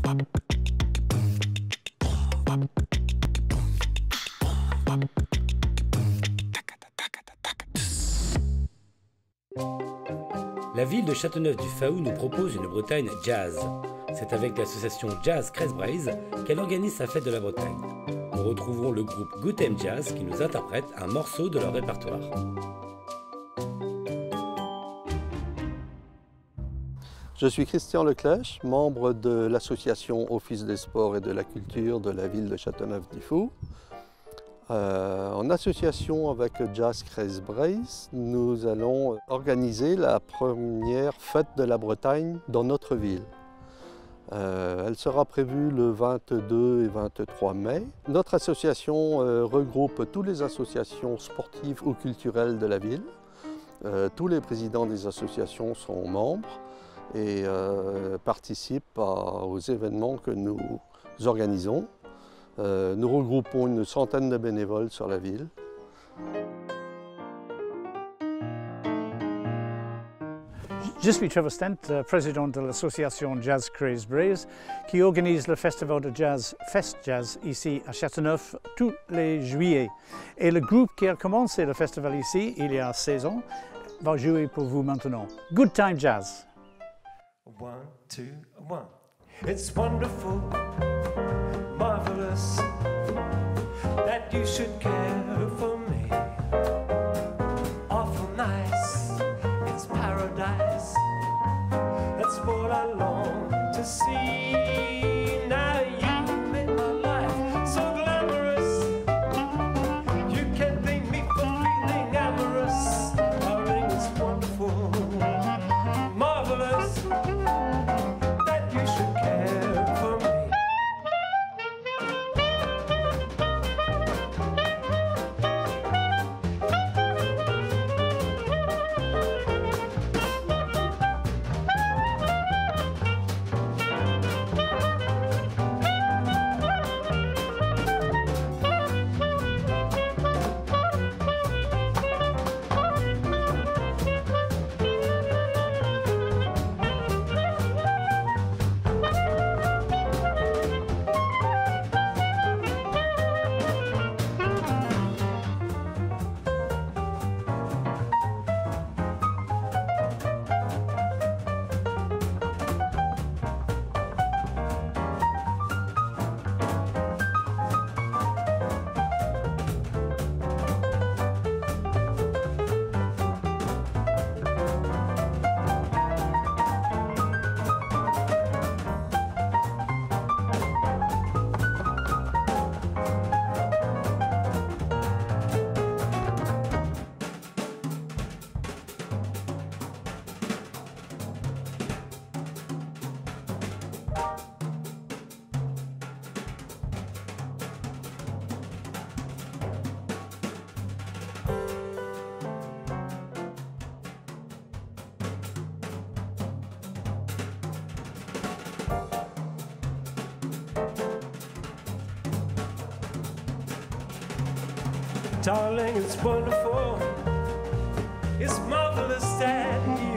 La ville de Châteauneuf-du-Faou nous propose une Bretagne jazz. C'est avec l'association Jazz Cresbraise qu'elle organise sa fête de la Bretagne. Nous retrouvons le groupe Good Time Jazz qui nous interprète un morceau de leur répertoire. Je suis Christian Leclèche, membre de l'association Office des sports et de la culture de la ville de Châteauneuf-du-Faou. En association avec Jazz Cresbraise, nous allons organiser la première fête de la Bretagne dans notre ville. Elle sera prévue le 22 et 23 mai. Notre association regroupe toutes les associations sportives ou culturelles de la ville. Tous les présidents des associations sont membres et participent aux événements que nous organisons. Nous regroupons une centaine de bénévoles sur la ville. Je suis Trevor Stent, président de l'association Jazz Cresbraise, qui organise le festival de jazz Fest Jazz ici à Châteauneuf tous les juillet. Et le groupe qui a commencé le festival ici il y a 16 ans va jouer pour vous maintenant. Good Time Jazz. 1, 2, 1. It's wonderful, marvelous that you should care for me. Awful nice, it's paradise. That's what I long to see. Now you make my life so glamorous. You can't blame me for feeling amorous. Darling, it's wonderful, marvelous that you should care for me. Darling, it's wonderful, it's marvelous that you